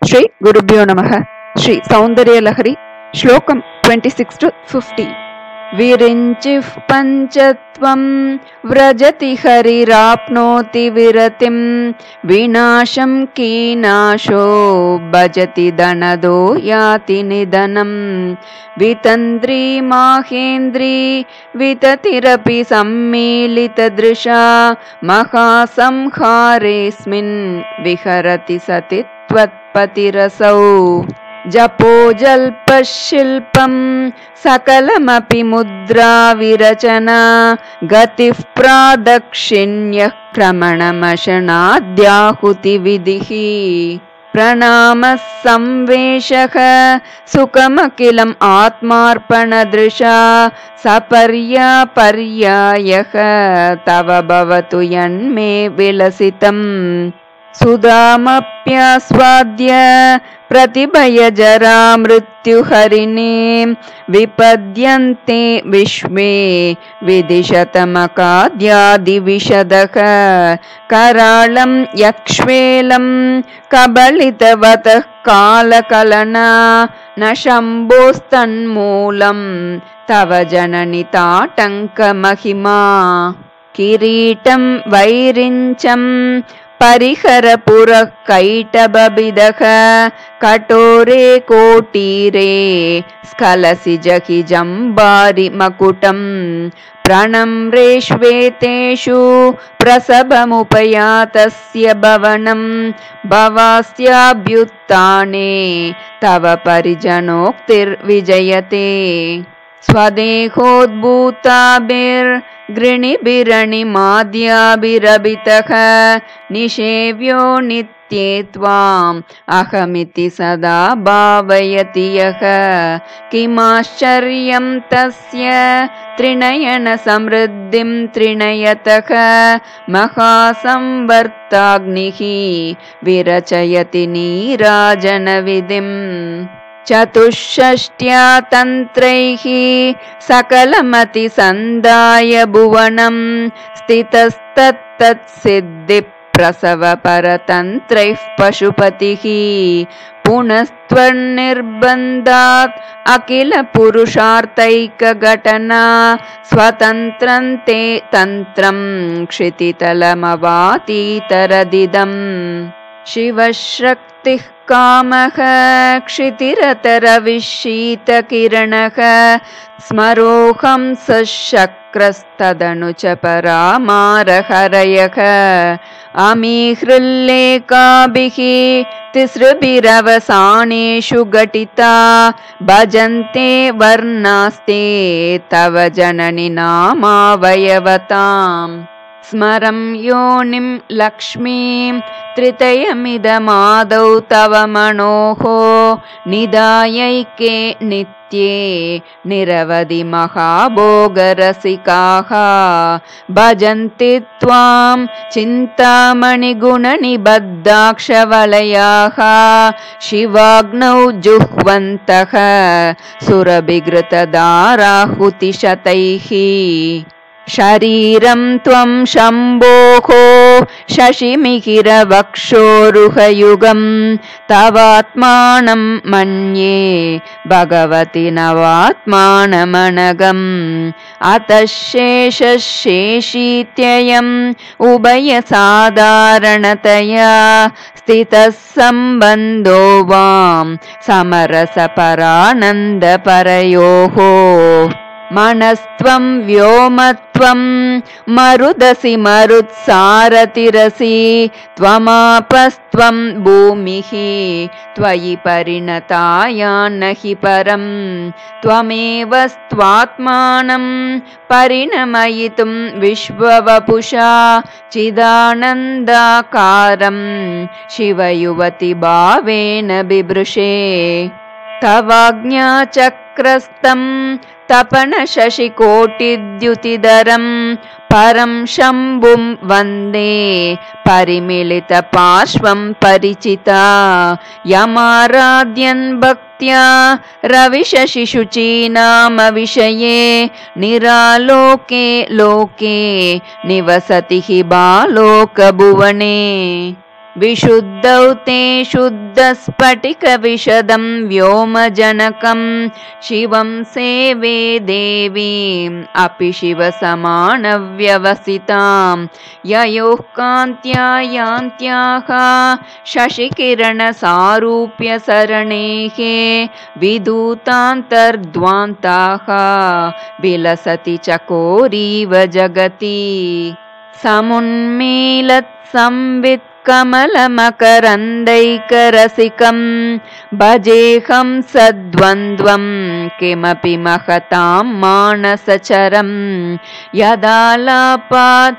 श्री गुरुभ्यो नमः। श्री सौन्दर्यलहरी श्लोकम 26 to 50। विरिञ्चिः पञ्चत्वं व्रजति हरिराप्नोति विरतिं विनाशं कीनाशो भजति धनदो याति निधनं वितन्द्री माहेन्द्री विततिरपि सम्मीलितदृशा महासंहारेऽस्मिन् विहरति सति त्वत्पतिरसौ जपो जल्पशिल्पं सकलमपि मुद्रा विरचना गतिः प्रादक्षिण्यः क्रमणमशनाद्याहुतिविधिः प्रणामः संवेशः सुखमखिलम् आत्मार्पणदृशा सपर्यापर्यायः तव भवतु यन्मे विलसितम् सुधामप्यास्वाद्य प्रतिभयजरा मृत्युहरिणे विपद्यन्ते विश्वे विदिशतमकाद्यादिविशदः कराळं यक्ष्वेलं कबलितवतः कालकलना न शम्भोस्तन्मूलं तव जननि ताटङ्कमहिमा किरीटं वैरिञ्चं परिहरपुरः कैटबबिदः कठोरे कोटीरे स्खलसि जहि जम्बारि मकुटं प्रणम्रेष्वेतेषु प्रसभमुपयातस्य भवनं भवास्याभ्युत्थाने तव परिजनोक्तिर्विजयते स्वदेहोद्भूताभिर्गृणिभिरणिमाद्याभिरभितः निषेव्यो नित्ये त्वाम् अहमिति सदा भावयति यः किमाश्चर्यं तस्य त्रिनयनसमृद्धिं त्रिनयतः महासंवर्ताग्निः विरचयति नीराजनविधिम् चतुष्षष्ट्या तन्त्रैः सकलमतिसन्धाय भुवनं स्थितस्तत्तत्सिद्धिप्रसवपरतन्त्रैः पशुपतिः पुनस्त्वन्निर्बन्धात् अखिलपुरुषार्थैकघटना स्वतन्त्रं ते तन्त्रं क्षितितलमवातीतरदिदम् शिवशक्तिः कामः क्षितिरतरविशीतकिरणः स्मरोऽहं सशक्रस्तदनु च परामारहरयः अमीहृल्लेखाभिः तिसृभिरवसानेषु घटिता भजन्ते वर्णास्ते तव जननि नामावयवताम् स्मरं योनिं लक्ष्मीं त्रितयमिदमादौ तव मनोः निधायैके नित्ये निरवधि महाभोगरसिकाः भजन्ति त्वां चिन्तामणिगुणनिबद्धाक्षवलयाः शिवाग्नौ जुह्वन्तः सुरभिघृतधाराहुतिशतैः शरीरं त्वं शम्भोः शशिमिहिरवक्षोरुहयुगं तवात्मानं मन्ये भगवति नवात्मानमनघम् अतः शेषशेषीत्ययम् उभयसाधारणतया स्थितः सम्बन्धो वां समरसपरानन्दपरयोः मनस्त्वं व्योमत्वं मरुदसि मरुत्सारतिरसि त्वमापस्त्वं भूमिः त्वयि परिणतायान्न हि परं त्वमेव स्वात्मानं परिणमयितुं विश्ववपुषा चिदानन्दाकारं शिवयुवति भावेन बिभृशे तवाज्ञाचक्रस्तं तपनशशिकोटिद्युतिधरं परं शम्भुं वन्दे परिमिलितपार्श्वं परिचिता यमाराध्यन् भक्त्या रविशशिशुचीनामविषये निरालोके लोके निवसति हि बालोकभुवने विशुद्धौ ते शुद्धस्फटिकविशदं व्योमजनकं शिवं सेवे देवीम् अपि शिवसमानव्यवसितां ययोः कान्त्या यान्त्याः शशिकिरणसारूप्यसरणेः विधूतान्तर्ध्वान्ताः विलसति चकोरीव जगति समुन्मीलत्संवित् कमलमकरन्दैकरसिकं भजेऽहं सद्वन्द्वं किमपि महतां मानसचरं यदालापात्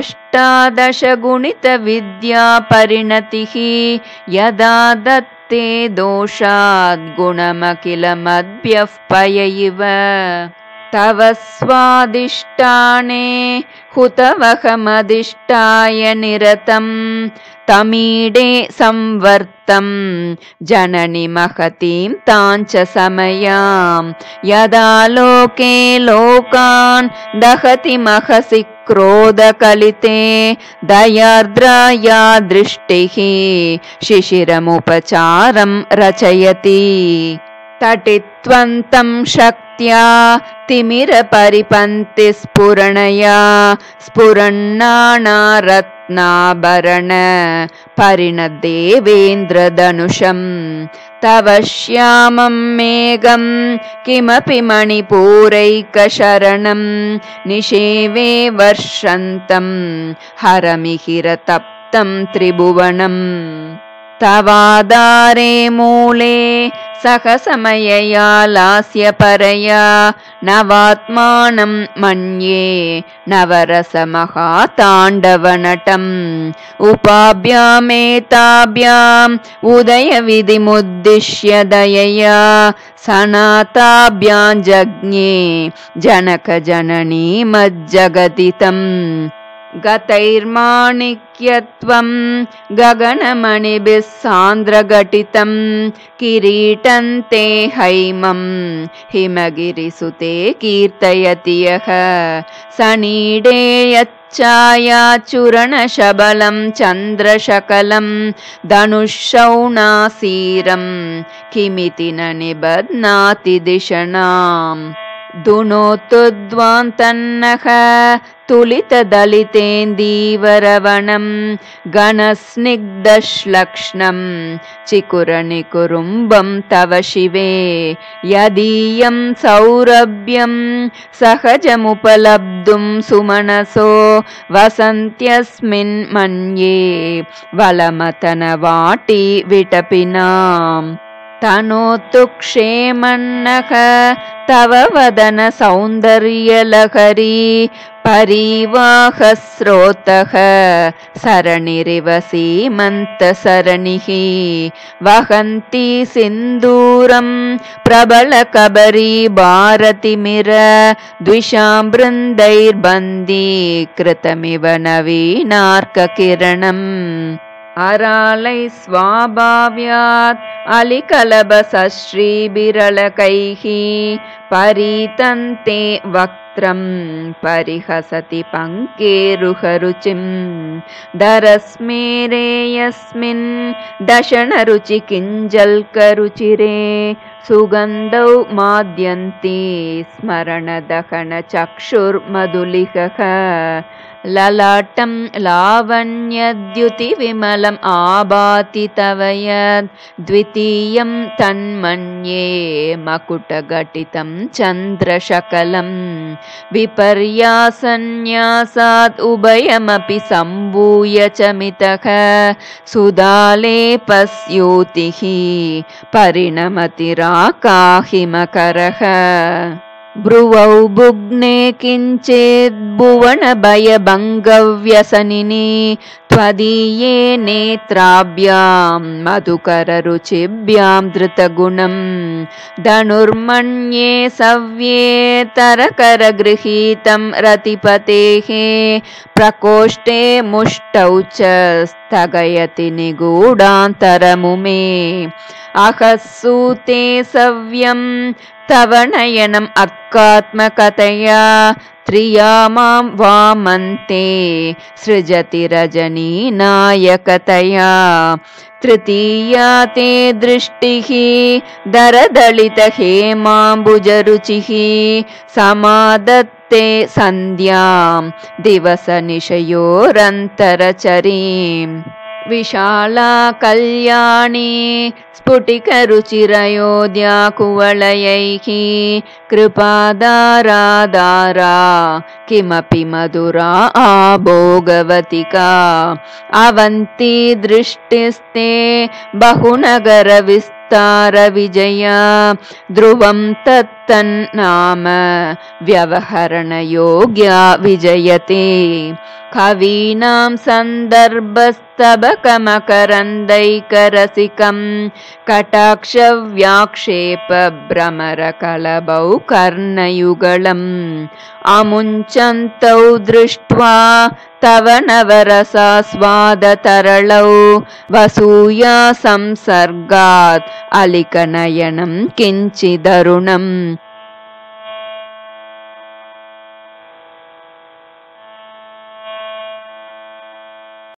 अष्टादशगुणितविद्यापरिणतिः यदा दत्ते दोषात् गुणमखिलमद्भ्यः पय इव तव स्वादिष्टाने हुतवहमदिष्टाय निरतं तमीडे संवर्तं जननि महतीं ताञ्च समयां यदा लोके लोकान् दहति महसि क्रोधकलिते दयार्द्राया दृष्टिः शिशिरमुपचारं रचयति तटित्वन्तं शक्त्या तिमिरपरिपन्तिस्फुरणया स्फुरन्नानारत्नाभरण परिणदेवेन्द्रधनुषं तव श्यामं मेघं किमपि मणिपूरैकशरणं निषेवे वर्षन्तं हरमिहिरतप्तं त्रिभुवनम् तवादारे मूले सहसमयया लास्यपरया नवात्मानं मन्ये नवरसमहाताण्डवनटम् उपाभ्यामेताभ्याम् उदयविधिमुद्दिश्य दयया सनाताभ्यां जज्ञे जनकजननी मज्जगदितम् गतैर्माणिक्यत्वं गगनमणिभिः सान्द्रघटितं किरीटं ते हैमं हिमगिरिसुते कीर्तयति यः सनीडे यच्चायाचूरणशबलं चन्द्रशकलं धनुषौणासीरं किमिति न निबध्नाति दिशनाम् दुनोतुद्वान्तन्नः तुलितदलितेन्दीवरवनं घनस्निग्धश्लक्ष्णं चिकुरनिकुरुम्बं तव शिवे यदीयं सौरभ्यं सहजमुपलब्धुं सुमनसो वसन्त्यस्मिन् मन्ये वलमतनवाटी विटपिनाम् तनोतु क्षेमन्नः तव वदन सौन्दर्यलहरी परिवाहस्रोतः सरणिरिव सीमन्तसरणिः वहन्ती सिन्दूरं प्रबलकबरी भारतिमिर द्विषां बृन्दैर्बन्धीकृतमिव नवीनार्ककिरणम् अरालै स्वाभाव्यात् अलिकलभसश्रीबिरलकैः परीतन्ते वक्त्रं परिहसति पङ्केरुहरुचिं दरस्मेरे यस्मिन् दशनरुचि किञ्जल्करुचिरे सुगन्धौ माद्यन्ति स्मरणदहनचक्षुर्मधुलिकः ललाटं लावण्यद्युतिविमलम् आभाति तव यद् द्वितीयं तन्मन्ये मकुटघटितं चन्द्रशकलं विपर्यासन्यासात् उभयमपि सम्भूय च मितः सुधालेपस्यूतिः परिणमतिराकाहिमकरः भ्रुवौ भुग्ने किञ्चित् भुवनभयभङ्गव्यसनिनि त्वदीये नेत्राभ्यां मधुकररुचिभ्यां धृतगुणं धनुर्मन्ये सव्ये तरकरगृहीतं रतिपतेः प्रकोष्ठे मुष्टौ च स्थगयति निगूढान्तरमुमे अहसूते सव्यं तव नयनम् अर्कात्मकतया त्रिया मां वामन्ते सृजति रजनीनायकतया तृतीया ते दृष्टिः दरदलितहेमाम्बुजरुचिः समादत्ते सन्ध्यां दिवसनिशयोरन्तरचरीम् विशाला कल्याणी स्फुटिकरुचिरयोध्याकुवलयैः कृपादारादारा किमपि मधुरा आभोगवतिका अवन्ती दृष्टिस्ते बहुनगरविस्तारविजया ध्रुवं तत्तन्नाम व्यवहरणयोग्या विजयते कवीनां सन्दर्भस्तबकमकरन्दैकरसिकं कटाक्षव्याक्षेपभ्रमरकलभौ कर्णयुगलम् अमुञ्चन्तौ दृष्ट्वा तव नवरसास्वादतरलौ वसूया संसर्गात् अलिकनयनं किञ्चिदरुणम्